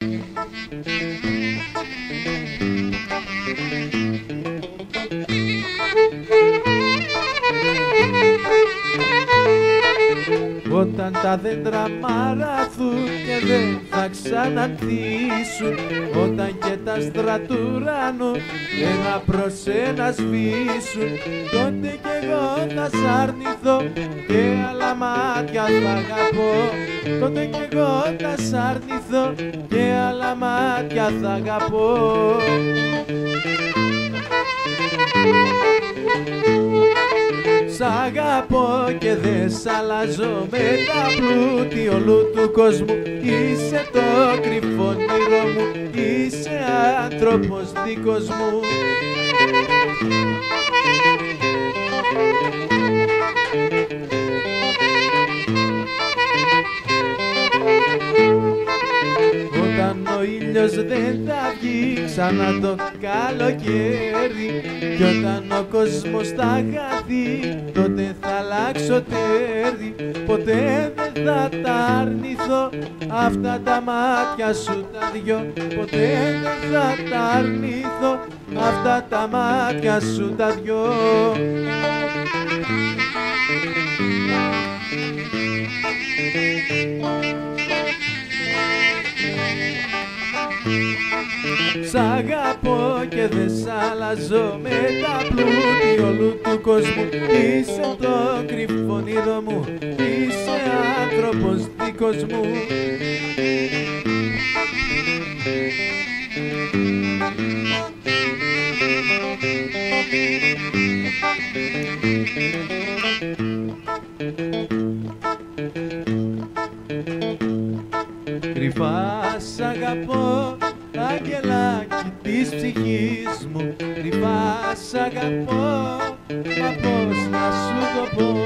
Όταν τα δέντρα μαραθούν και δεν θα ξαναντήσουν, όταν και τα άστρα του ουρανού ένα προς ένα σβήσουν, τότε κι εγώ θα σ' αρνηθώ και άλλα μάτια θα αγαπώ. Τότε κι εγώ θα σ' αρνηθώ και άλλα μάτια θα αγαπώ. Σ' αγαπώ και δε σ' αλλάζω με τα πλούτη όλου του κόσμου. Είσαι το κρυφό όνειρό μου, είσαι άνθρωπος δικός μου. Όταν ο ήλιος δεν θα βγει ξανά το καλοκαίρι, κι όταν ο κόσμος θα χαθεί, τότε θα αλλάξω τέρι. Ποτέ δεν θα τα αρνηθώ αυτά τα μάτια σου τα δυο. Ποτέ δεν θα τα αρνηθώ αυτά τα μάτια σου τα δυο. Σ' αγαπώ και δε σ' αλλάζω με τα πλούτη όλου του κόσμου. Είσαι το κρυφό όνειρό μου, είσαι άνθρωπος δικός μου. Κρυφά σ' αγαπώ, αγγελάκι της ψυχής μου. Κρυφά σ' αγαπώ, μα πώς να σου το πω.